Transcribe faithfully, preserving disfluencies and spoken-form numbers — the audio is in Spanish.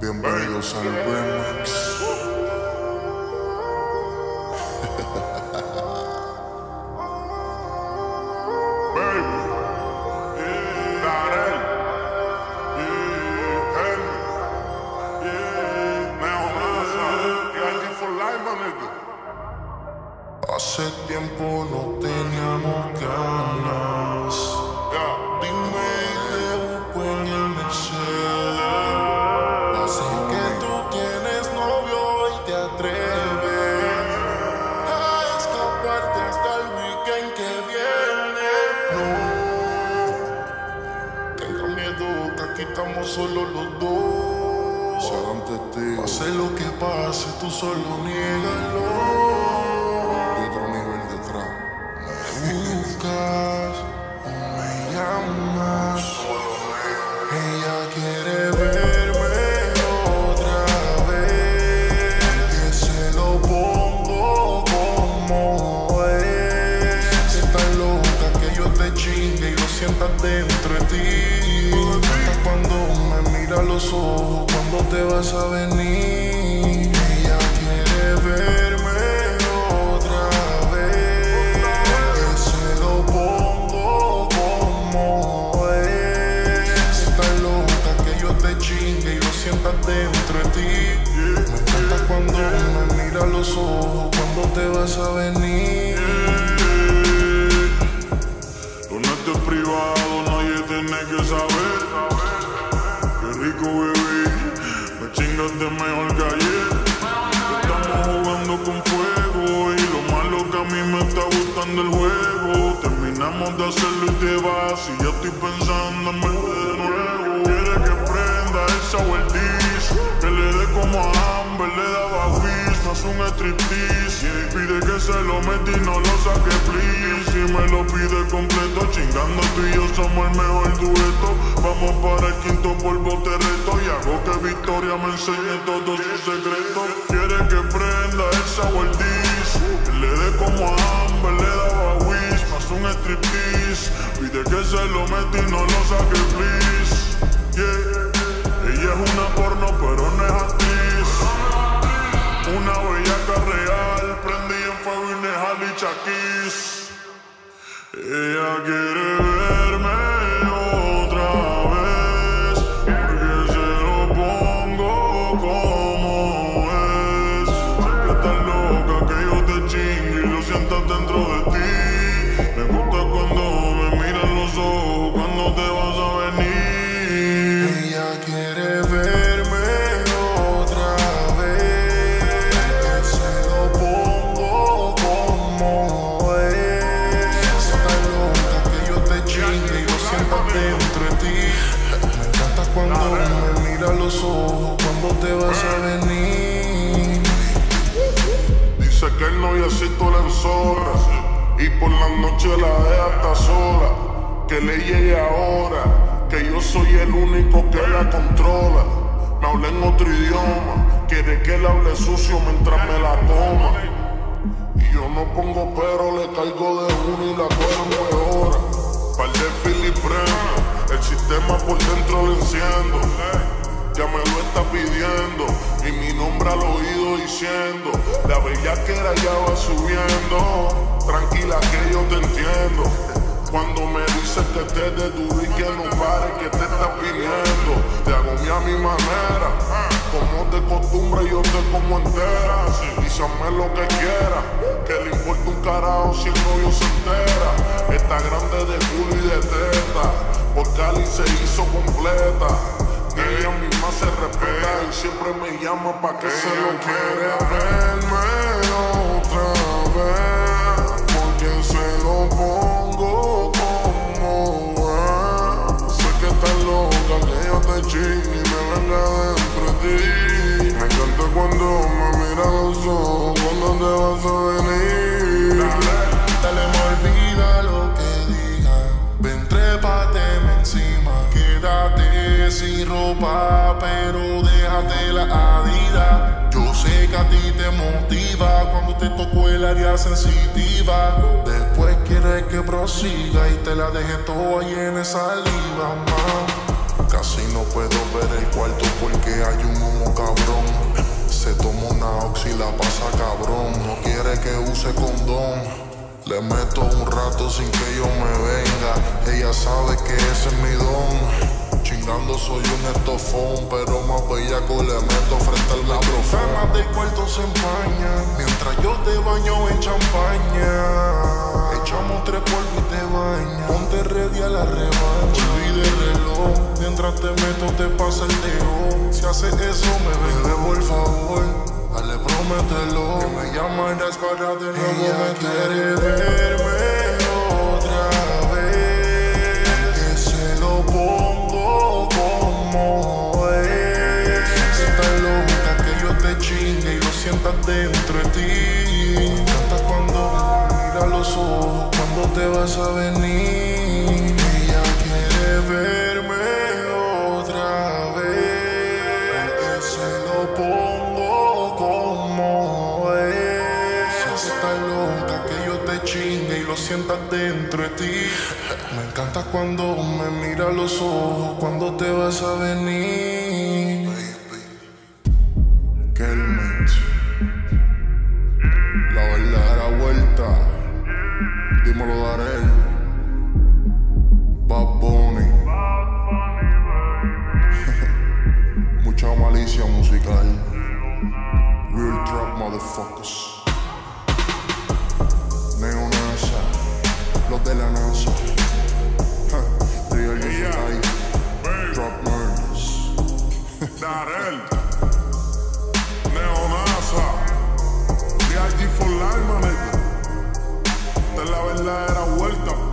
Bienvenidos al remix. Hace tiempo no teníamos ganas. Dime y te busco en el Mercedes. Así que tú tienes novio y te atreves a escaparte hasta el weekend que viene. No tengas miedo, que aquí estamos solo los dos. Serán testigos. Pase lo que pase, tú solo niégalo. Buscas o me llamas. Ella quiere verme otra vez, que se lo pongo como es. Estás loca que yo te chingue y lo sientas dentro de ti. Hasta cuando me mira a los ojos, cuando te vas a venir. Ella quiere verme dentro de ti. Me encanta cuando me mira a los ojos, cuando te vas a venir. Lo nuestro es privado, nadie tiene que saber. Qué rico, bebé, me chingaste mejor que ayer. Estamos jugando con fuego y lo malo que a mí me está gustando el juego. Terminamos de hacerlo y te vas y ya estoy pensando en verte de nuevo. Quiere que prenda esa vueltita, que le dé como a Amber, le daba Wiz, no es un striptease. Pide que se lo meta y no lo saque, please. Si me lo pide completo, chingando tú y yo somos el mejor dueto. Vamos para el quinto polvo te reto y hago que Victoria me enseñe todos sus secretos. Quiere que prenda esa Waldiz, que le dé como a Amber, le daba Wiz, no es un striptease. Pide que se lo meta y no lo saque, please. Yeah. Ella es una porno pero no es actriz. Una bellaca real, prendí en fuego y Nejal y Chaquis. Ella quiere verme otra vez, porque se lo pongo como es. Sé que estás loca que yo te chingue y lo sientas dentro de ti. Me gusta cuando me miran los ojos, cuando te vas a venir. Ella quiere verme otra vez, que se lo pongo como es. Estás loca que yo te chingue y lo sientas dentro de ti. Me encanta cuando me mira a los ojos, cuando te vas a venir. Dice que el noviecito la enzorra y por la noche la deja hasta sola. Que le llegue ahora, que yo soy el único que la controla. Me habla en otro idioma, quiere que le hable sucio mientras me la toma. Y yo no pongo pero, le caigo de uno y la cosa mejora. Par de Philip prendo, el sistema por dentro lo enciendo. Ya me lo está pidiendo y mi nombre al oído diciendo: la bellaquera ya va subiendo. Tranquila que yo te entiendo. Cuando me dices que te de duro y que no pare, que te estás pidiendo. Te hago mi a mi manera, como de costumbre yo te como entera. Dísame lo que quiera, que le importa un carajo si el novio se entera. Está grande de culo y de teta, por Cali se hizo completa. Ella misma se respeta y siempre me llama pa' que se lo quiera. Verme otra vez, porque se lo pongo como es. Sé que estás loca que yo te chingue y me venga dentro de ti. Me encanta cuando me mira los ojos, cuando te vas a venir. Dale, dale, me olvida lo que digan. Ven, trépateme encima. Quédate sin ropa, pero déjate la Adidas. Yo sé que a ti te motiva cuando te tocó el área sensitiva. Después quieres que prosiga y te la deje toda llena de saliva, man. Casi no puedo ver el cuarto porque hay un humo cabrón. Se toma una oxi y la pasa cabrón. No quiere que use condón. Le meto un rato sin que yo me venga. Ella sabe que ese es mi don. Chingando soy un estofón, pero más bellaco le meto frente al micrófono. Las del cuarto se empañan mientras yo te baño en champaña. Echamos tres polvos y te bañas. Ponte ready a la revancha. Olvide el reloj, mientras te meto te pasa el dedo. Si haces eso me bebe por favor, dale promételo. Que me llamarás para de nuevo. Ella quiere verme otra vez, que se lo pongo como es. Está loca que yo te chingue y lo sientas dentro de ti. Me encanta cuando me mira los ojos, cuando te vas a venir. Ella quiere verme otra vez, que se lo pongo como es. Está loca que yo te chingue y lo sientas dentro de ti. Me encanta cuando me mira los ojos, cuando te vas a venir. Kelmet, la verdadera vuelta. Dímelo, Darel. Bad Bunny. Mucha malicia musical. Real trap motherfuckers. Neo NASA, los de la NASA. Huh. Real musical. Drop murders. Darel, Neo NASA, D I G for life, man. Esta es la verdadera vuelta.